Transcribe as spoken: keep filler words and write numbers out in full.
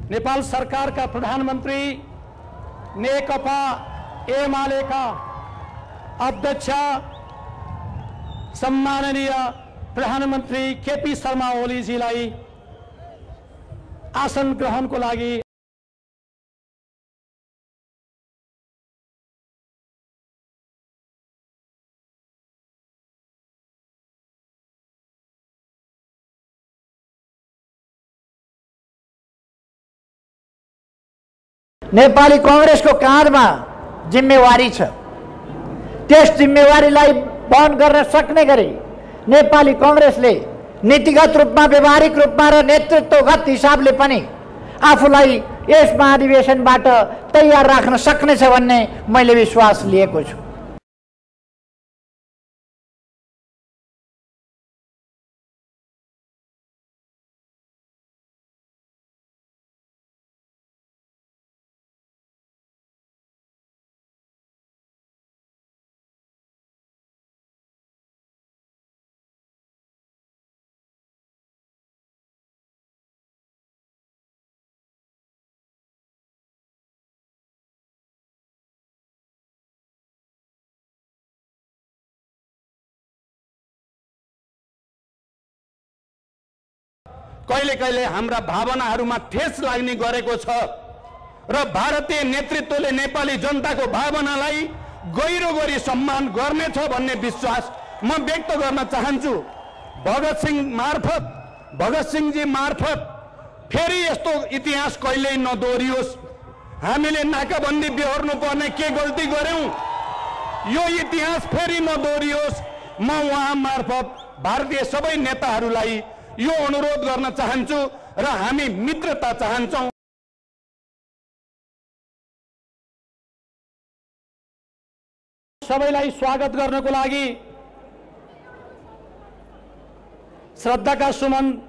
नेपाल सरकारका प्रधानमन्त्री नेकपा एमालेका अध्यक्ष सम्माननीय प्रधानमन्त्री केपी शर्मा ओलीजीलाई आसन ग्रहणको लागि नेपाली कांग्रेसको काँधमा जिम्मेवारी छ। त्यस जिम्मेवारीलाई वहन गर्न सक्ने गरी नेपाली कांग्रेसले नीतिगत रूपमा व्यवहारिक रूपमा र नेतृत्वगत हिसाबले पनि आफूलाई यस महाधिवेशनबाट तयार राख्न सक्नेछ भन्ने मैले विश्वास लिएको छु। कहिले कहिले हाम्रा भावनाहरूमा ठेस लाग्ने गरेको छ र भारतीय नेतृत्वले नेपाली जनताको भावनालाई गहिरो गरी सम्मान गर्नेछ भन्ने विश्वास म व्यक्त गर्न चाहन्छु। भगत सिंह मार्फत भगत सिंहजी मार्फत फेरि यस्तो इतिहास कहिल्यै नदोहोरियोस्। हामीले नाकाबन्दी बेहोर्नु पर्ने के गल्ती गर्यौं, यो इतिहास फेरि नदोहोरियोस्। म उहाँ मार्फत भारतीय सबै नेताहरूलाई यो अनुरोध गर्न चाहन्छु र हामी मित्रता चाहन्छौं। सबैलाई स्वागत गर्नको लागि श्रद्धाका सुमन